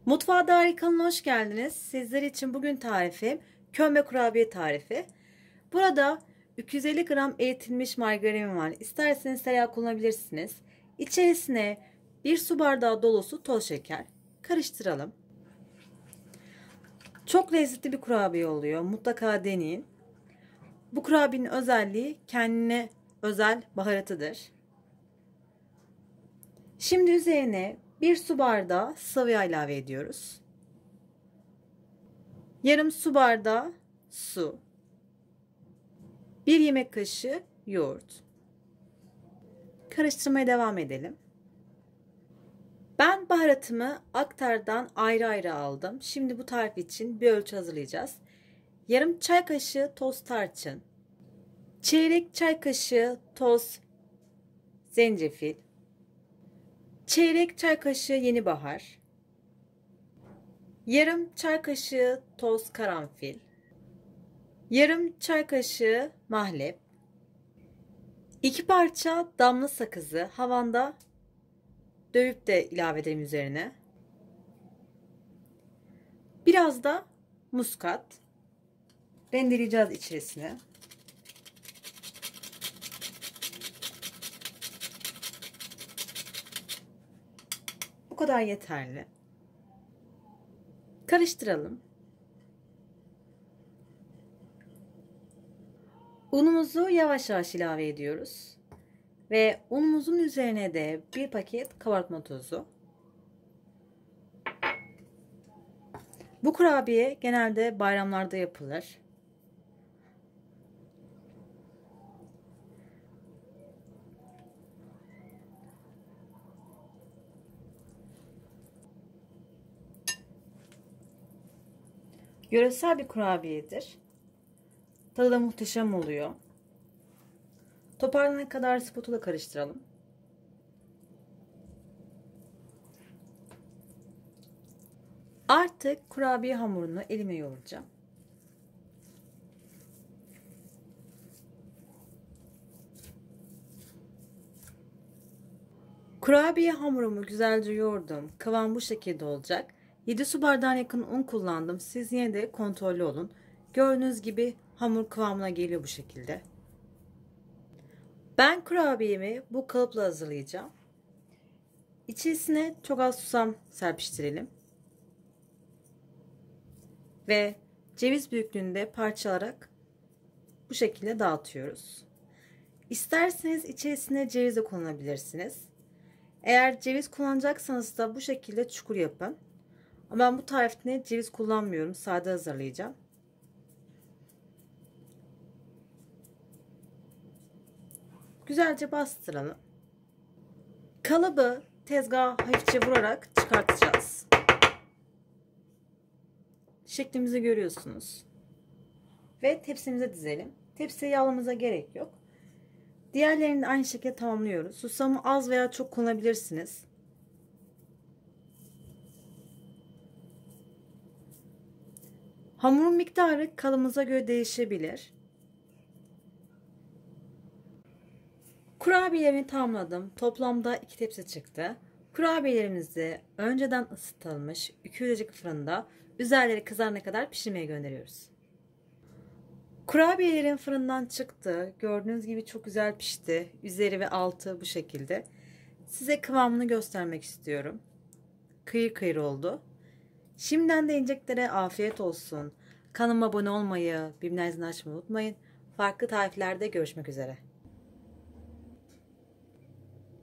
Mutfağa Dair kanalına hoş geldiniz. Sizler için bugün tarifim kömbe kurabiye tarifi. Burada 250 gram eritilmiş margarin var. İsterseniz tereyağı kullanabilirsiniz. İçerisine 1 su bardağı dolusu toz şeker. Karıştıralım. Çok lezzetli bir kurabiye oluyor. Mutlaka deneyin. Bu kurabiyenin özelliği kendine özel baharatıdır. Şimdi üzerine 1 su bardağı sıvı yağ ilave ediyoruz. Yarım su bardağı su. 1 yemek kaşığı yoğurt. Karıştırmaya devam edelim. Ben baharatımı aktardan ayrı ayrı aldım. Şimdi bu tarif için bir ölçü hazırlayacağız. Yarım çay kaşığı toz tarçın. Çeyrek çay kaşığı toz zencefil. Çeyrek çay kaşığı yeni bahar. Yarım çay kaşığı toz karanfil. Yarım çay kaşığı mahlep. 2 parça damla sakızı havanda dövüp de ilave edelim üzerine. Biraz da muskat. Rendeleyeceğiz içerisine. Bu kadar yeterli. Karıştıralım. Unumuzu yavaş yavaş ilave ediyoruz. Ve unumuzun üzerine de bir paket kabartma tozu. Bu kurabiye genelde bayramlarda yapılır. Yöresel bir kurabiyedir. Tadı da muhteşem oluyor. Toparlanana kadar spatula karıştıralım. Artık kurabiye hamurunu elime yoğuracağım. Kurabiye hamurumu güzelce yoğurdum. Kıvam bu şekilde olacak. 7 su bardağına yakın un kullandım. Siz yine de kontrollü olun. Gördüğünüz gibi hamur kıvamına geliyor bu şekilde. Ben kurabiyemi bu kalıpla hazırlayacağım. İçerisine çok az susam serpiştirelim. Ve ceviz büyüklüğünde parçalarak bu şekilde dağıtıyoruz. İsterseniz içerisine ceviz de kullanabilirsiniz. Eğer ceviz kullanacaksanız da bu şekilde çukur yapın. Ama ben bu tarifte ceviz kullanmıyorum. Sade hazırlayacağım. Güzelce bastıralım. Kalıbı tezgaha hafifçe vurarak çıkartacağız. Şeklimizi görüyorsunuz. Ve tepsimize dizelim. Tepsiye yağlamamıza gerek yok. Diğerlerini de aynı şekilde tamamlıyoruz. Susamı az veya çok kullanabilirsiniz. Hamurun miktarı kalıbımıza göre değişebilir. Kurabiyelerimi tamamladım. Toplamda 2 tepsi çıktı. Kurabiyelerimizi önceden ısıtılmış 200 derece fırında üzerleri kızarana kadar pişirmeye gönderiyoruz. Kurabiyelerim fırından çıktı. Gördüğünüz gibi çok güzel pişti. Üzeri ve altı bu şekilde. Size kıvamını göstermek istiyorum. Kıyır kıyır oldu. Şimdiden de yiyeceklere afiyet olsun. Kanalıma abone olmayı, bildirimleri açmayı unutmayın. Farklı tariflerde görüşmek üzere.